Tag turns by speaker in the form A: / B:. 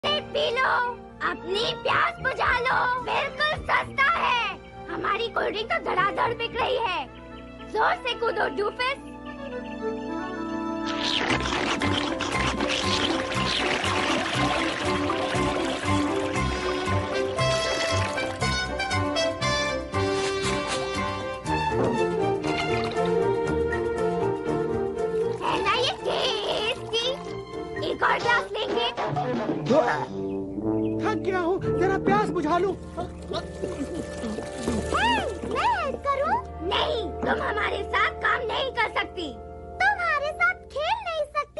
A: से P low, अपनी प्यास बुझा लो। बिल्कुल सस्ता है। हमारी कोल्ड ड्रिंक तो धड़ाधड़ बिक रही है। जोर से कूदो डूफिस। है ना ये टेस्टी? एक और ग्लास लेंगे?
B: थक गया हूँ, जरा प्यास बुझा लूं।
A: मैं हेल्प करूं? नहीं, तुम हमारे साथ काम नहीं कर सकती। तुम्हारे साथ खेल नहीं सकती।